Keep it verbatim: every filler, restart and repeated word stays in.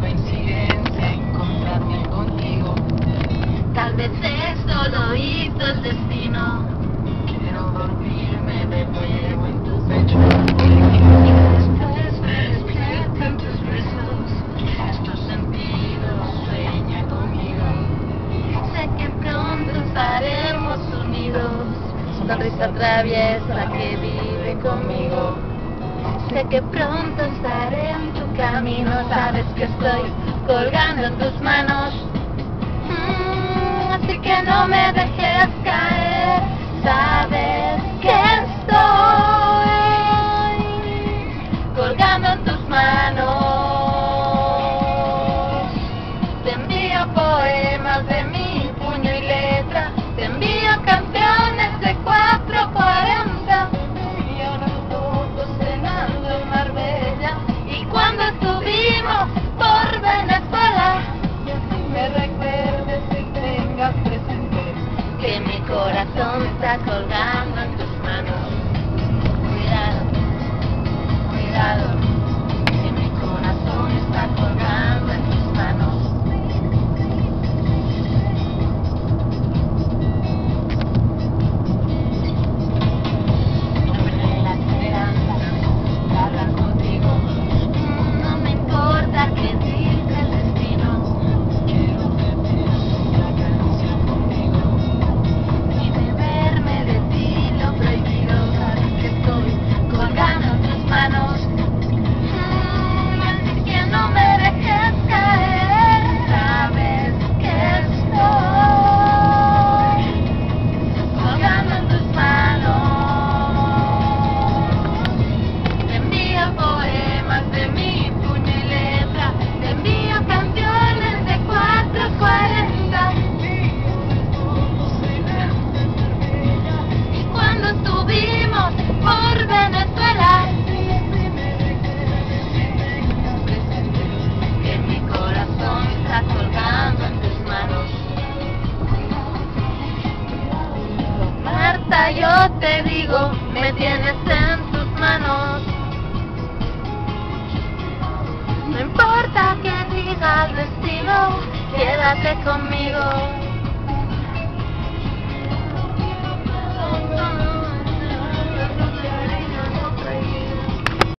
coincidencia encontrarme contigo. Tal vez esto lo hizo el destino. Quiero dormirme de nuevo en tu pecho. Y después me despierto en tus besos. Estos sentidos sueña conmigo. Sé que pronto estaremos unidos. Sonrisa traviesa que vive conmigo. Sé que pronto estaré en tu camino. Sabes que estoy colgando en tus manos. Mm, así que no me dejes caer. Sabes que estoy colgando en tus manos. Te envío poemas de mi puño y letra. Te envío canciones de cuatro cuarenta. Y ahora Todos cenando en Marbella. Y cuando estuvimos por Venezuela, y así me recuerdes y tengas presente que mi corazón está colgando en tus manos. Cuidado, cuidado, que mi corazón está colgando en tus manos. Perderé la esperanza de hablar contigo. No me importa que diga el destino. Quiero tener una canción conmigo. Y beberme de ti lo prohibido. Sabes que estoy colgando en tus manos. Mm, así que no me dejes caer. Sabes que estoy colgando en tus manos. Te envío poemas de mi puño y letra. Te envío canciones de cuatro cuarenta. Y cuando estuvimos por Venezuela, que mi corazón está colgando en tus manos. Marta, yo te digo, me tienes en tus manos. No importa que diga el destino, quédate conmigo.